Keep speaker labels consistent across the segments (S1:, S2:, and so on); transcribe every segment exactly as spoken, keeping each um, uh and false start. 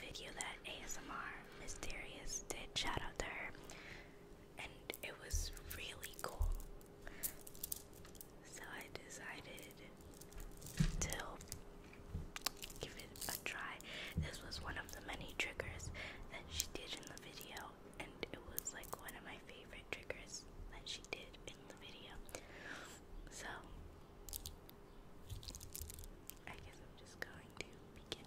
S1: video that A S M R Mysterious did. Shout out to her. And it was really cool. So I decided to give it a try. This was one of the many triggers that she did in the video, and it was like one of my favorite triggers that she did in the video. So I guess I'm just going to begin.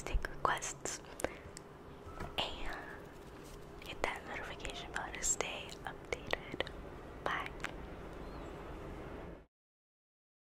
S1: Stay